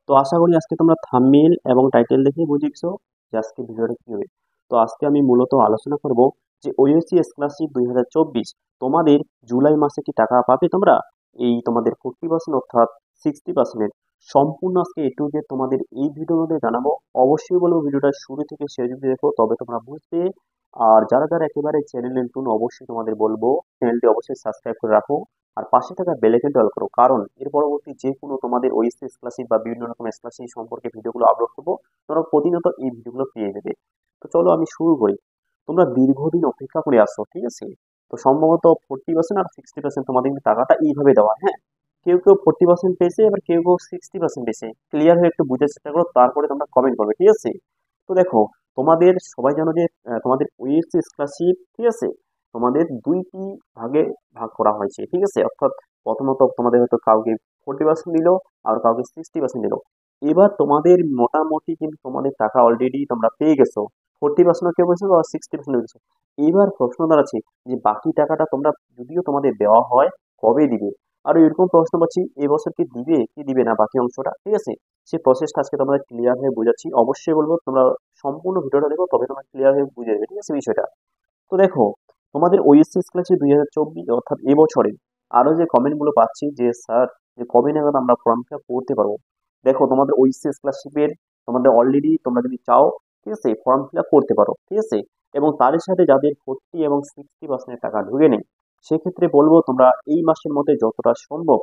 তো আশা করি আজকে তোমরা থাম্বনেল এবং টাইটেল দেখে বুঝে গেছো যে আজকে ভিডিওটা কি হবে। তো আজকে আমি মূলত আলোচনা করব যে ওএসসি স্কলারশিপ 2024 তোমাদের জুলাই মাসে কি টাকা পাবে তোমরা, এই তোমাদের 40% অর্থাৎ 60% সম্পূর্ণ আজকে এ টু জেড তোমাদের এই ভিডিওর মধ্যে জানাবো। অবশ্যই বলবো ভিডিওটা শুরু থেকে শেষ অবধি দেখো, তবে তোমরা বুঝবে। আর যারা যারা একেবারে চ্যানেলে নতুন, অবশ্যই তোমাদের বলবো চ্যানেলটি অবশ্যই সাবস্ক্রাইব করে রাখো আর পাশে থাকা বেল আইকনটি অল করো, কারণ এর পরবর্তী যে কোনো তোমাদের ওএসসি স্কলারশিপ বা বিভিন্ন রকম স্কলারশিপ সম্পর্কে ভিডিওগুলো আপলোড করবো, তোমরা প্রতিনিয়ত এই ভিডিওগুলো পেয়ে যাবে। তো চলো আমি শুরু করি। তোমরা দীর্ঘদিন অপেক্ষা করে আসছো, ঠিক আছে? তো সম্ভবত 40% আর 60% তোমাদের কিন্তু টাকাটা এইভাবে দেওয়া, হ্যাঁ। কেউ কেউ 40% পেয়েছে, এবার কেউ কেউ 60% পেয়েছে। ক্লিয়ার হয়ে একটু বুঝার চেষ্টা করো, তারপরে তোমরা কমেন্ট করবে, ঠিক আছে? তো দেখো, তোমাদের সবাই জানো যে তোমাদের ওএসসি স্কলারশিপ, ঠিক আছে, তোমাদের দুইটি ভাগে ভাগ করা হয়েছে, ঠিক আছে। অর্থাৎ প্রথমত তোমাদের হয়তো কাউকে 40% দিল আর কাউকে 60% দিল। এবার তোমাদের মোটামুটি কিন্তু তোমাদের টাকা অলরেডি তোমরা পেয়ে গেছো। 40% কেউ পেয়েছো বা 60% পেয়েছো। এবার প্রশ্ন দাঁড়াচ্ছে যে বাকি টাকাটা তোমরা যদিও তোমাদের দেওয়া হয়, কবে দিবে? আর এরকম প্রশ্ন পাচ্ছি এবছর কি দিবে কি দিবে না বাকি অংশটা, ঠিক আছে। সেই প্রসেসটা আজকে তোমরা ক্লিয়ার হয়ে বোঝাচ্ছি। অবশ্যই বলবো তোমরা সম্পূর্ণ ভিডিওটা দেখো, তবে তোমরা ক্লিয়ার হয়ে বুঝে যাবে, ঠিক আছে বিষয়টা। তো দেখো, তোমাদের ওএসসি স্কলারশিপ 2024 অর্থাৎ এবছরে আরো যে কমেন্টগুলো পাচ্ছি যে স্যার, যে কবে নাগাদ আমরা ফর্ম ফিল আপ করতে পারবো। দেখো, তোমাদের ওএসসি স্কলারশিপের তোমাদের অলরেডি তোমরা যদি চাও, ঠিক আছে, ফর্ম ফিল আপ করতে পারো, ঠিক আছে। এবং তার সাথে যাদের 40 এবং 60% টাকা ঢুকে নেই, সেক্ষেত্রে বলবো তোমরা এই মাসের মধ্যে যতটা সম্ভব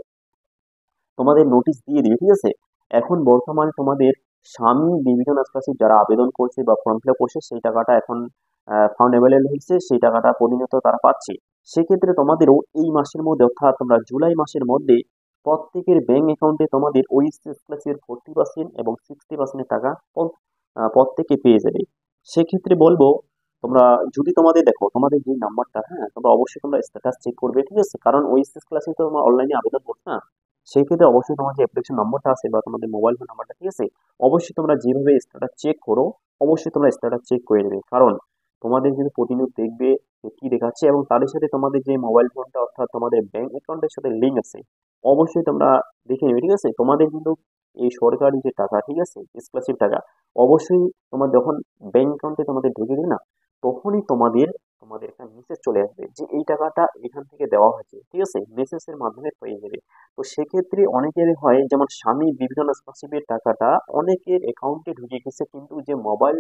তোমাদের নোটিশ দিয়ে দিবে, ঠিক আছে। এখন বর্তমানে তোমাদের স্বামী ডিভিশন স্কলারশিপ যারা আবেদন করছে বা ফর্ম ফিল আপ করছে, সেই টাকাটা এখন ফান্ড অ্যাভেলেবল হয়েছে, সেই টাকাটা প্রতিনিয়ত তারা পাচ্ছে। সেক্ষেত্রে তোমাদেরও এই মাসের মধ্যে অর্থাৎ তোমরা জুলাই মাসের মধ্যে প্রত্যেকের ব্যাংক অ্যাকাউন্টে তোমাদের ওই স্কলারশিপের 40% এবং 60% টাকা প্রত্যেকে পেয়ে যাবে। সেক্ষেত্রে বলবো তোমরা, যদি তোমাদের দেখো তোমাদের যে নাম্বারটা, হ্যাঁ, তোমরা অবশ্যই তোমরা স্ট্যাটাস চেক করবে, ঠিক আছে। কারণ ওই স্কলারশিপ তো তোমরা অনলাইনে আবেদন করছো না, সেই ক্ষেত্রে অবশ্যই তোমার যে অ্যাপ্লিকেশন নম্বরটা আছে বা তোমাদের মোবাইল ফোন নাম্বারটা, ঠিক আছে, অবশ্যই তোমরা যেভাবে স্ট্যাটাস চেক করো, অবশ্যই তোমরা স্ট্যাটাস চেক করে নেবে। কারণ তোমাদের কিন্তু প্রতিনিয়ত দেখবে যে কি দেখাচ্ছে, এবং তাদের সাথে তোমাদের যে মোবাইল ফোনটা অর্থাৎ তোমাদের ব্যাংক অ্যাকাউন্টের সাথে লিঙ্ক আছে, অবশ্যই তোমরা দেখে নেবে, ঠিক আছে। তোমাদের কিন্তু এই সরকারি যে টাকা, ঠিক আছে, স্কলারশিপ টাকা, অবশ্যই তোমার যখন ব্যাংক অ্যাকাউন্টে তোমাদের ঢুকে দেবে না, তখনই তোমাদের তোমাদের একটা মেসেজ চলে আসবে যে এই টাকাটা এখান থেকে দেওয়া হয়েছে, ঠিক আছে, মেসেজের মাধ্যমে পেয়ে যাবে। তো সেক্ষেত্রে অনেকের হয়, যেমন স্বামী বিভিন্ন স্কলারশিপের টাকাটা অনেকের অ্যাকাউন্টে ঢুকে গেছে, কিন্তু যে মোবাইল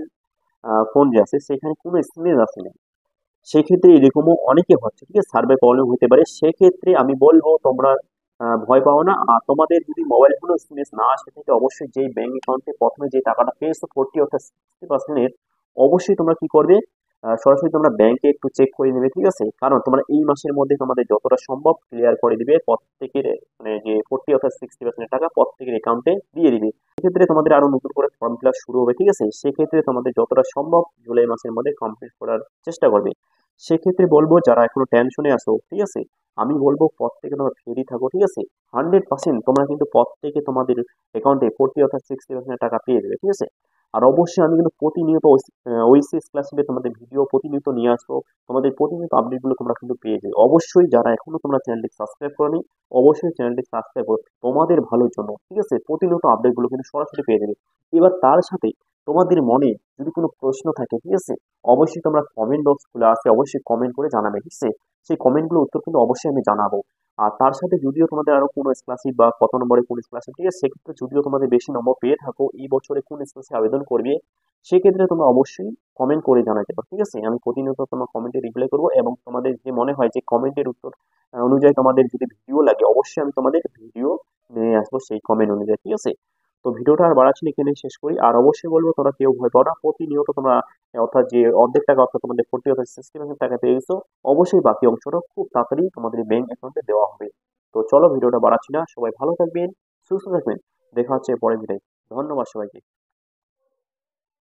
ফোন যে আছে সেখানে কোনো এসএমএস আসে না। সেক্ষেত্রে এরকমও অনেকে হচ্ছে, ঠিক আছে, সার্ভার প্রবলেম হতে পারে। সেক্ষেত্রে আমি বলবো তোমরা ভয় পাও না। আর তোমাদের যদি মোবাইল ফোনে এসএমএস না আসে থাকে, অবশ্যই যেই ব্যাংক অ্যাকাউন্টে প্রথমে যে টাকাটা পেয়েছো 40 অর্থাৎ 60%, অবশ্যই তোমরা কি করবে, সরাসরি তোমরা ব্যাংকে একটু চেক করে নেবে, ঠিক আছে। কারণ তোমরা এই মাসের মধ্যে তোমাদের যতটা সম্ভব ক্লিয়ার করে দিবে প্রত্যেকের, মানে যে 40 অর্থাৎ 60% টাকা প্রত্যেকের অ্যাকাউন্টে দিয়ে দিবে। সেক্ষেত্রে তোমাদের আরো নতুন করে ফর্ম ফিল আপ শুরু হবে, ঠিক আছে। সেক্ষেত্রে তোমাদের যতটা সম্ভব জুলাই মাসের মধ্যে কমপ্লিট করার চেষ্টা করবে। সেক্ষেত্রে বলবো যারা এখনো টেনশনে আছো, ঠিক আছে, আমি বলবো প্রত্যেকে তোমরা ফ্রি থাকো, ঠিক আছে। 100% তোমরা কিন্তু প্রত্যেকে তোমাদের অ্যাকাউন্টে 40 অর্থাৎ 60% টাকা পেয়ে যাবে, ঠিক আছে। আর অবশ্যই আমি কিন্তু প্রতিনিয়ত ওইসিএস ক্লাসে তোমাদের ভিডিও প্রতিনিয়ত নিয়ে আসবো। তোমাদের প্রতিনিয়ত আপডেট গুলো তোমরা কিন্তু পেয়ে যাবে। অবশ্যই যারা এখনো তোমরা চ্যানেলটি সাবস্ক্রাইব করোনি, অবশ্যই চ্যানেলটি সাবস্ক্রাইব করো তোমাদের ভালোর জন্য, ঠিক আছে। প্রতিনিয়ত আপডেট গুলো কিন্তু সরাসরি পেয়ে যাবে। এবার তার সাথে তোমাদের মনে যদি কোনো প্রশ্ন থাকে, ঠিক আছে, অবশ্যই তোমরা কমেন্ট বক্স খুলে আসে, অবশ্যই কমেন্ট করে জানাবে, ঠিক আছে। সেই কমেন্টগুলো উত্তর কিন্তু অবশ্যই আমি জানাবো। আর তার সাথে যদিও তোমাদের আরো কোনো স্কলারশিপ বা কত নম্বরে কোন স্কলারশিপ, ঠিক আছে, সেক্ষেত্রে যদিও তোমাদের বেশি নম্বর পেয়ে থাকো, এই বছরে কোন স্কলারশিপ আবেদন করবে, সেক্ষেত্রে তোমরা অবশ্যই কমেন্ট করে জানাতে পারো, ঠিক আছে। আমি প্রতিনিয়ত তোমার কমেন্টে রিপ্লাই করবো, এবং তোমাদের যে মনে হয় যে কমেন্টের উত্তর অনুযায়ী তোমাদের যদি ভিডিও লাগে, অবশ্যই আমি তোমাদের ভিডিও নিয়ে আসবো সেই কমেন্ট অনুযায়ী, ঠিক আছে। তো ভিডিওটা আর বাড়াচ্ছি না, এখানে শেষ করি। আর অবশ্যই বলবো তোমরা কেউ ভয় পাও না, প্রতিনিয়ত তোমরা অর্থাৎ যে অর্ধেক টাকা অর্থাৎ তোমাদের 40 অর্থাৎ 60% টাকা পেয়ে গেছো, অবশ্যই বাকি অংশটা খুব তাড়াতাড়ি তোমাদের ব্যাংক অ্যাকাউন্টে দেওয়া হবে। তো চলো ভিডিওটা বাড়াচ্ছি না, সবাই ভালো থাকবেন, সুস্থ থাকবেন। দেখা হচ্ছে পরের ভিডিও। ধন্যবাদ সবাইকে।